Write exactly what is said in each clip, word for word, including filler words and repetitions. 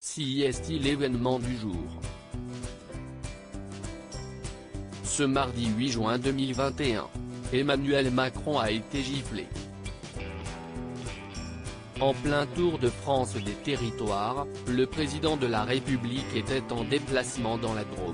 Si est-il l'événement du jour. Ce mardi huit juin deux mille vingt et un, Emmanuel Macron a été giflé. En plein tour de France des territoires, le président de la République était en déplacement dans la Drôme.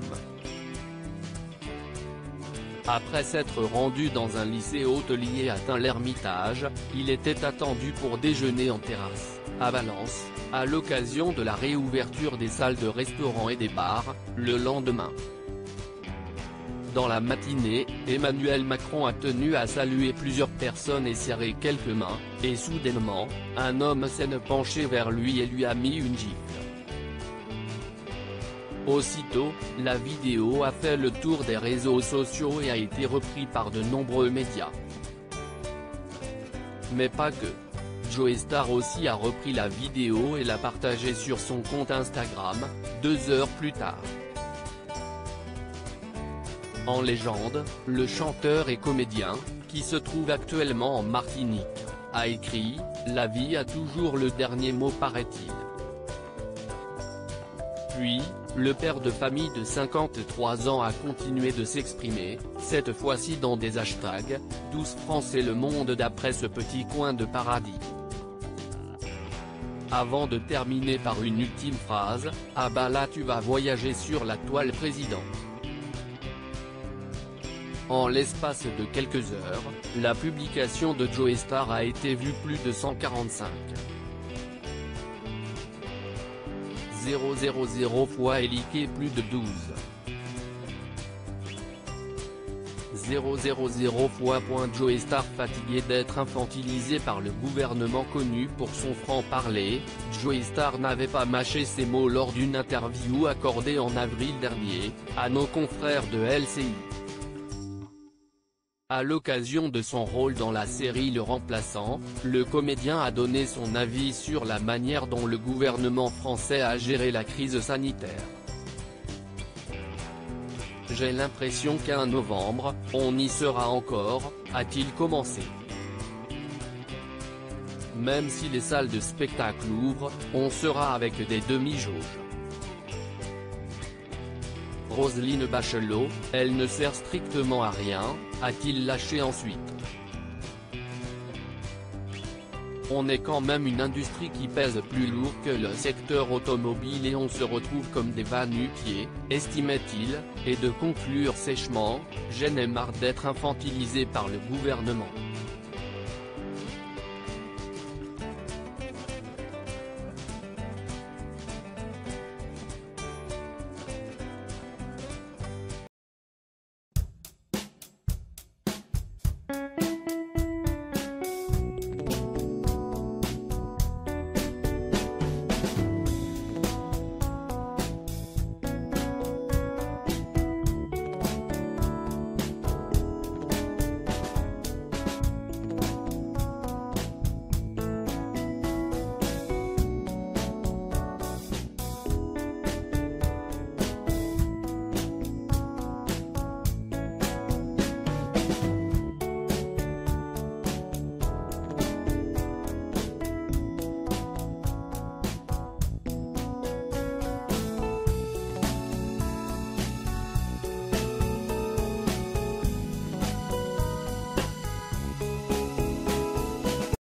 Après s'être rendu dans un lycée hôtelier à Tain-l'Hermitage, il était attendu pour déjeuner en terrasse, à Valence, à l'occasion de la réouverture des salles de restaurants et des bars, le lendemain. Dans la matinée, Emmanuel Macron a tenu à saluer plusieurs personnes et serrer quelques mains, et soudainement, un homme s'est penché vers lui et lui a mis une gifle. Aussitôt, la vidéo a fait le tour des réseaux sociaux et a été reprise par de nombreux médias. Mais pas que. Joe Star aussi a repris la vidéo et l'a partagée sur son compte Instagram, deux heures plus tard. En légende, le chanteur et comédien, qui se trouve actuellement en Martinique, a écrit « La vie a toujours le dernier mot paraît-il ». Puis, le père de famille de cinquante-trois ans a continué de s'exprimer, cette fois-ci dans des hashtags, douze France et le monde d'après ce petit coin de paradis. Avant de terminer par une ultime phrase, « Ah bah là tu vas voyager sur la toile président ». En l'espace de quelques heures, la publication de Joe Star a été vue plus de cent quarante-cinq mille fois et likée plus de douze mille fois. Joe Star fatigué d'être infantilisé par le gouvernement connu pour son franc-parler, Joe Star n'avait pas mâché ses mots lors d'une interview accordée en avril dernier, à nos confrères de L C I. À l'occasion de son rôle dans la série Le Remplaçant, le comédien a donné son avis sur la manière dont le gouvernement français a géré la crise sanitaire. « J'ai l'impression qu'en novembre, on y sera encore », a-t-il commencé. Même si les salles de spectacle ouvrent, on sera avec des demi-jauges. Roselyne Bachelot, elle ne sert strictement à rien, a-t-il lâché ensuite. On est quand même une industrie qui pèse plus lourd que le secteur automobile et on se retrouve comme des va-nu-pieds, estimait-il, et de conclure sèchement, « J'en ai marre d'être infantilisé par le gouvernement ».